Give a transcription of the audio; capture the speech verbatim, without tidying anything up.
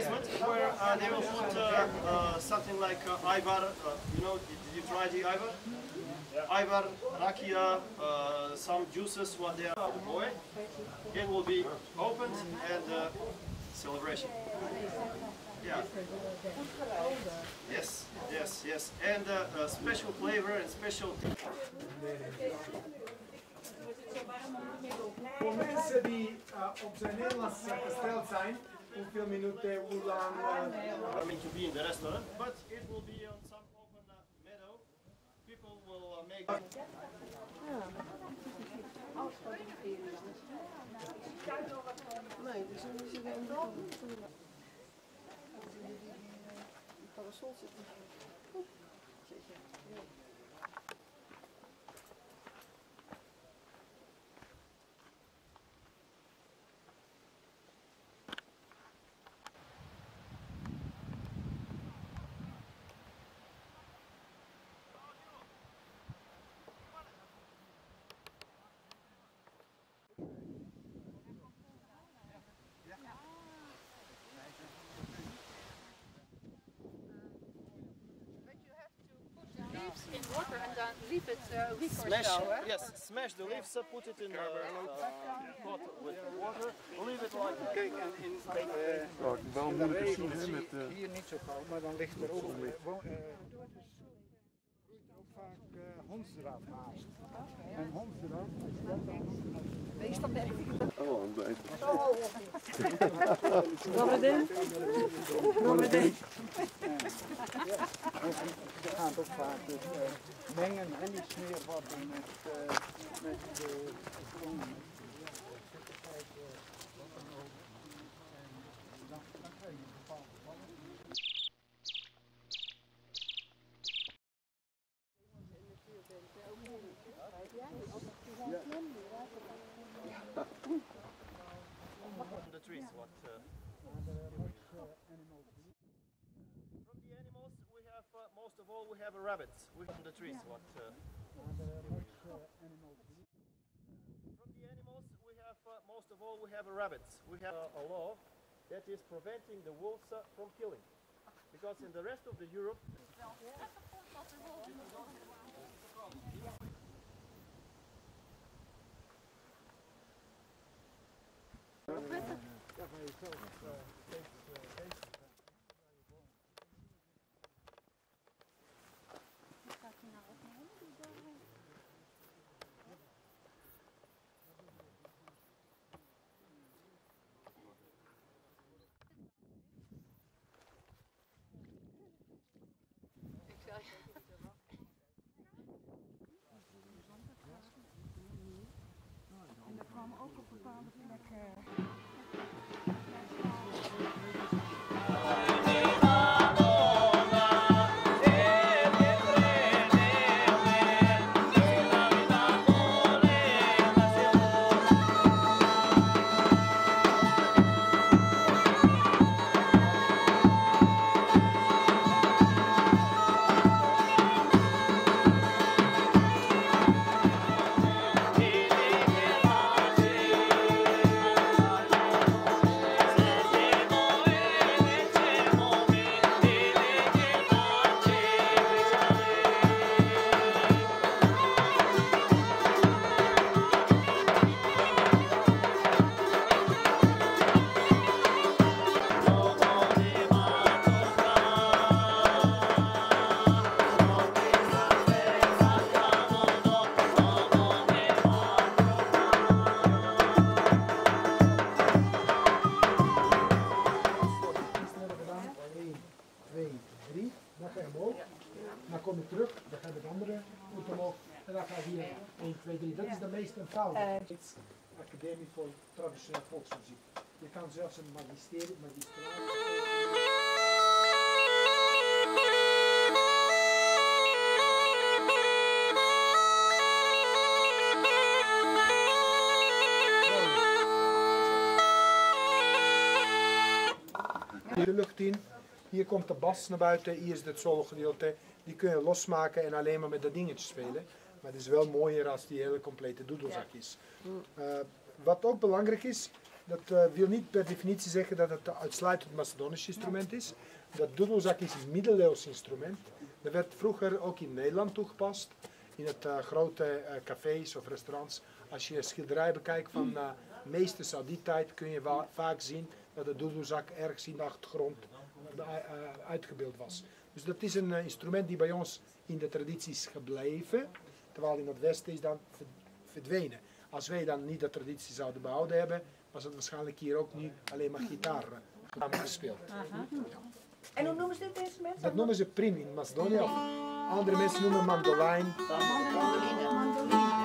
basement where uh, they will put uh, uh, something like uh, Ivar. Uh, you know, did, did you try the Ivar? Yeah. Ivar, rakia, uh, some juices, what they are. The boy. It will be opened and uh, celebration. Yeah. Yes, yes, yes. And uh, a special flavor and special. Voor mensen die uh, op zijn Nederlands uh, gesteld zijn, hoeveel minuten, hoe lang? Uh, I mean to be in the restaurant, but it will be on some open uh, meadow. People will uh, make. Nee, dus dan is het een parasol zitten. In water and then leave it uh, a week or Smash, so. Eh? yes, smash the leaves, uh, put it in the uh, pot with water, leave it like that. Kijk, en in, uh, wel in de moeilijk regen te zien met de... hier niet zo koud, maar dan ligt er ook, uh, wo- uh, groeit er ook vaak uh, hondsdraad naast. En hondsdraad, als je dat dan... Meestal merk ik dat. Oh, een beetje. Wat meteen? Wat meteen? Ze gaan het ook vaak dus, uh, mengen en die smeervatten met, uh, met de grond. Dan krijg je een bepaald geval. From the trees, what? Uh, from the animals, we have uh, most of all we have a rabbit. We from the trees, what? Uh, from the animals, we have uh, most of all we have a rabbit. We have uh, a law that is preventing the wolves uh, from killing, because in the rest of the Europe. Ja, van jezelf uh, steeds uh, bezig bent. Gaat hij nou opnemen? Ik zei. En er kwam ook op bepaalde plekken. Dan ga je omhoog, dan kom je terug, dan ga je de andere voet omhoog en dan ga je hier één, twee, drie. Dat is de meest eenvoudige. Academie voor traditioneel volksmuziek. Je kan zelfs een magisterie, magistraat. De lucht in. Hier komt de bas naar buiten, hier is het solo gedeelte. Die kun je losmaken en alleen maar met dat dingetje spelen. Maar het is wel mooier als die hele complete doedelzak is. Uh, wat ook belangrijk is, Dat uh, wil niet per definitie zeggen dat het uitsluitend Macedonisch instrument is. Dat doedelzak is een middeleeuws instrument. Dat werd vroeger ook in Nederland toegepast. In het uh, grote uh, cafés of restaurants. Als je een schilderij bekijkt van uh, meesters uit die tijd, kun je wa- vaak zien dat de doedelzak ergens in de achtergrond uh, uh, uitgebeeld was. Dus dat is een uh, instrument die bij ons in de traditie is gebleven, terwijl in het Westen is dan verdwenen. Als wij dan niet de traditie zouden behouden hebben, was het waarschijnlijk hier ook niet alleen maar gitaar uh, gespeeld. Ja. En hoe noemen ze dit instrument? Dat noemen ze prim in Macedonië. Andere mensen noemen mandolijn. Mandoline.